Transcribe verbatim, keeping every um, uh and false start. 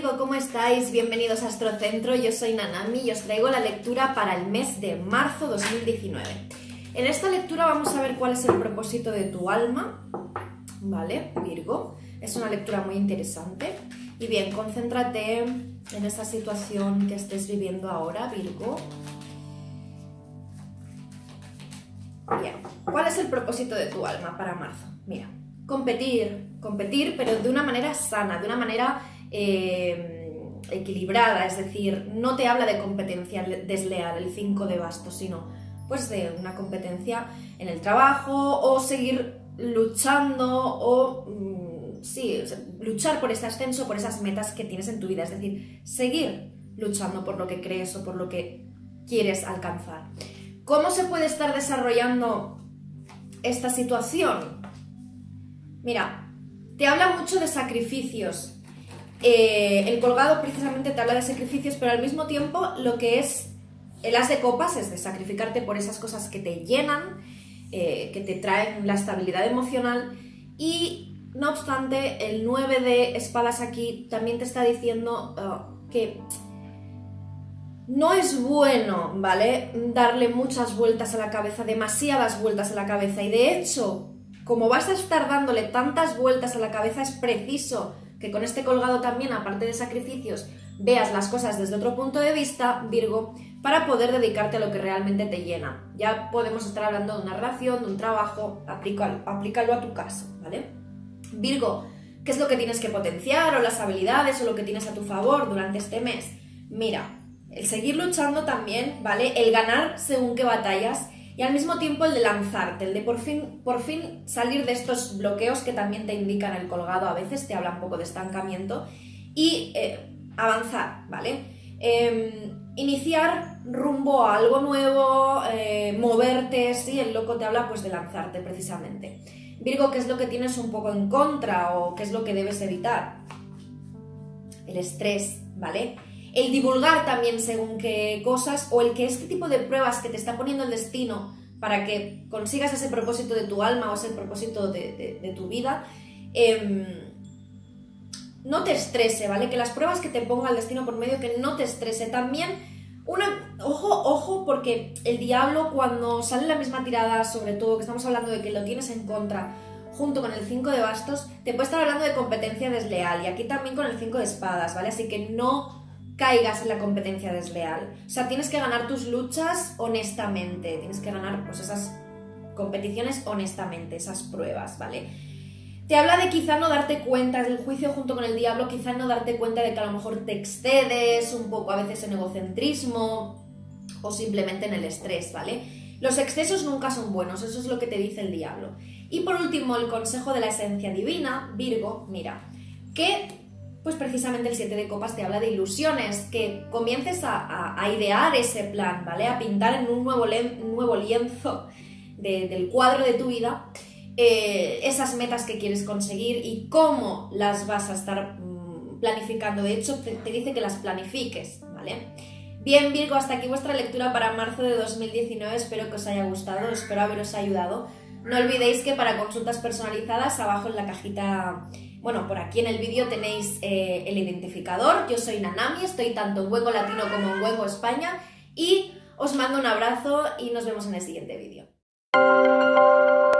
Virgo, ¿cómo estáis? Bienvenidos a Astrocentro, yo soy Nanami y os traigo la lectura para el mes de marzo dos mil diecinueve. En esta lectura vamos a ver cuál es el propósito de tu alma, ¿vale, Virgo? Es una lectura muy interesante. Y bien, concéntrate en esa situación que estés viviendo ahora, Virgo. Bien, ¿cuál es el propósito de tu alma para marzo? Mira, competir, competir, pero de una manera sana, de una manera eh, equilibrada, es decir, no te habla de competencia desleal, el cinco de bastos, sino pues de una competencia en el trabajo o seguir luchando o, mmm, sí, o sea, luchar por ese ascenso, por esas metas que tienes en tu vida, es decir, seguir luchando por lo que crees o por lo que quieres alcanzar. ¿Cómo se puede estar desarrollando esta situación? Mira, te habla mucho de sacrificios. Eh, el colgado precisamente te habla de sacrificios, pero al mismo tiempo lo que es el as de copas es de sacrificarte por esas cosas que te llenan, eh, que te traen la estabilidad emocional. Y no obstante, el nueve de espadas aquí también te está diciendo uh, que no es bueno, ¿vale?, darle muchas vueltas a la cabeza, demasiadas vueltas a la cabeza. Y de hecho, como vas a estar dándole tantas vueltas a la cabeza, es preciso que con este colgado también, aparte de sacrificios, veas las cosas desde otro punto de vista, Virgo, para poder dedicarte a lo que realmente te llena. Ya podemos estar hablando de una relación, de un trabajo, aplícalo, aplícalo a tu caso, ¿vale? Virgo, ¿qué es lo que tienes que potenciar o las habilidades o lo que tienes a tu favor durante este mes? Mira, el seguir luchando también, ¿vale? El ganar según qué batallas y al mismo tiempo el de lanzarte, el de por fin, por fin salir de estos bloqueos que también te indican el colgado, a veces te habla un poco de estancamiento y eh, avanzar, ¿vale? Eh, iniciar rumbo a algo nuevo, eh, moverte, sí, el loco te habla pues de lanzarte precisamente. Virgo, ¿qué es lo que tienes un poco en contra o qué es lo que debes evitar? El estrés, ¿vale? El divulgar también según qué cosas o el que este tipo de pruebas que te está poniendo el destino para que consigas ese propósito de tu alma o ese propósito de, de, de tu vida, eh, no te estrese, ¿vale? Que las pruebas que te ponga el destino por medio, que no te estrese. También, una, ojo, ojo, porque el diablo cuando sale la misma tirada, sobre todo que estamos hablando de que lo tienes en contra, junto con el cinco de bastos, te puede estar hablando de competencia desleal y aquí también con el cinco de espadas, ¿vale? Así que no caigas en la competencia desleal. O sea, tienes que ganar tus luchas honestamente, tienes que ganar pues esas competiciones honestamente, esas pruebas, ¿vale? Te habla de quizá no darte cuenta, del juicio junto con el diablo, quizá no darte cuenta de que a lo mejor te excedes un poco a veces en egocentrismo o simplemente en el estrés, ¿vale? Los excesos nunca son buenos, eso es lo que te dice el diablo. Y por último, el consejo de la esencia divina, Virgo, mira, que pues precisamente el siete de copas te habla de ilusiones, que comiences a, a, a idear ese plan, ¿vale? A pintar en un nuevo, un nuevo lienzo de, del cuadro de tu vida eh, esas metas que quieres conseguir y cómo las vas a estar mmm, planificando. De hecho, te, te dice que las planifiques, ¿vale? Bien, Virgo, hasta aquí vuestra lectura para marzo de dos mil diecinueve. Espero que os haya gustado, espero haberos ayudado. No olvidéis que para consultas personalizadas, abajo en la cajita, bueno, por aquí en el vídeo tenéis eh, el identificador. Yo soy Nanami, estoy tanto en Hueco Latino como en Hueco España y os mando un abrazo y nos vemos en el siguiente vídeo.